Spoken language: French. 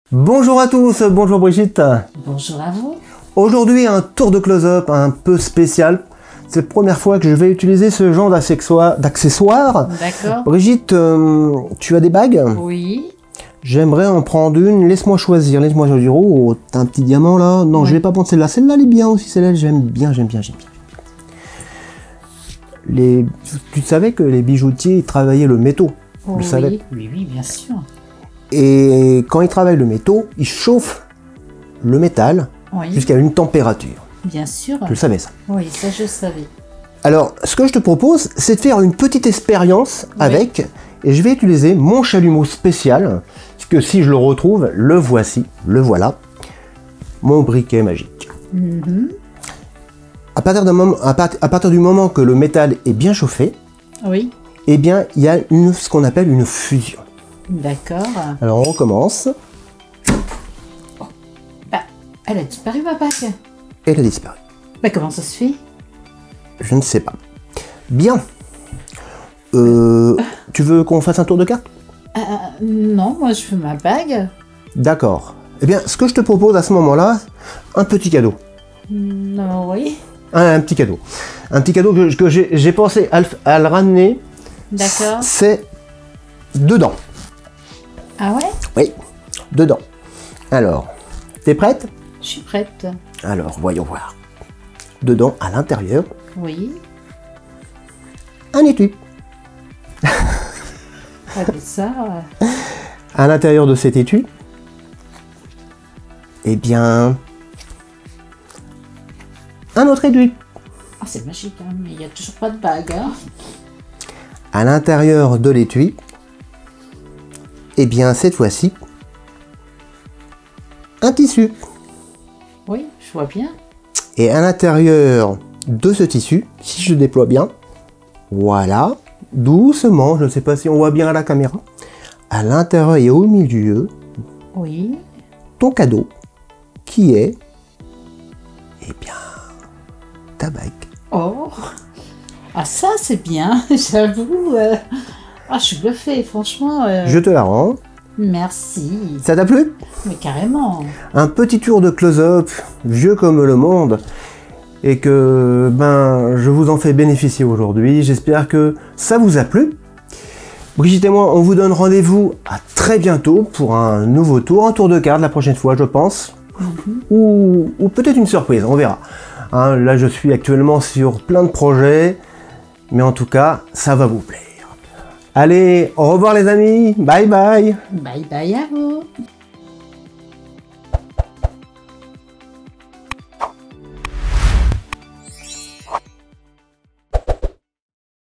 Bonjour à tous, bonjour Brigitte. Bonjour à vous. Aujourd'hui un tour de close-up un peu spécial. C'est la première fois que je vais utiliser ce genre d'accessoires. D'accord. Brigitte, tu as des bagues? Oui. J'aimerais en prendre une, laisse-moi choisir. Oh, t'as un petit diamant là? Non, oui. Je vais pas prendre celle-là. Celle-là elle est bien aussi, celle-là j'aime bien. Tu savais que les bijoutiers ils travaillaient le métaux? Oh, le savais? Oui, bien sûr. Et quand ils travaillent le métaux, ils chauffent le métal jusqu'à une température. Bien sûr. Tu le savais ça? Oui, ça je savais. Alors, ce que je te propose, c'est de faire une petite expérience avec, et je vais utiliser mon chalumeau spécial, parce que si je le retrouve, le voici, le voilà, mon briquet magique. À partir du moment que le métal est bien chauffé, eh bien, il y a ce qu'on appelle une fusion. D'accord. Alors, on recommence. Oh. Bah, elle a disparu ma bague. Elle a disparu. Bah, comment ça se fait? Je ne sais pas. Bien. Tu veux qu'on fasse un tour de carte? Non, moi je veux ma bague. D'accord. Eh bien, ce que je te propose à ce moment-là, un petit cadeau. Non, oui. Un petit cadeau. Un petit cadeau que j'ai pensé à le ramener. D'accord. C'est dedans. Ah ouais? Oui, dedans. Alors, t'es prête? Je suis prête. Alors, voyons voir. Dedans, à l'intérieur, oui. Un étui. Ah, mais ça... À l'intérieur de cet étui, eh bien, un autre étui. Ah, c'est magique, hein, mais il n'y a toujours pas de bague. Hein. À l'intérieur de l'étui, eh bien, cette fois-ci, un tissu. Oui, je vois bien. Et à l'intérieur de ce tissu, si je déploie bien, voilà, doucement, je ne sais pas si on voit bien à la caméra, à l'intérieur et au milieu, ton cadeau, qui est, eh bien, ta bague. Oh, ah ça c'est bien, j'avoue. Ah, je suis bluffée, franchement. Je te la rends. Merci. Ça t'a plu? Mais carrément. Un petit tour de close-up, vieux comme le monde, et que je vous en fais bénéficier aujourd'hui. J'espère que ça vous a plu. Brigitte et moi, on vous donne rendez-vous à très bientôt pour un nouveau tour, un tour de carte la prochaine fois, je pense. Ou peut-être une surprise, on verra. Hein, là, je suis actuellement sur plein de projets, mais en tout cas, ça va vous plaire. Allez, au revoir les amis, bye bye. Bye bye à vous.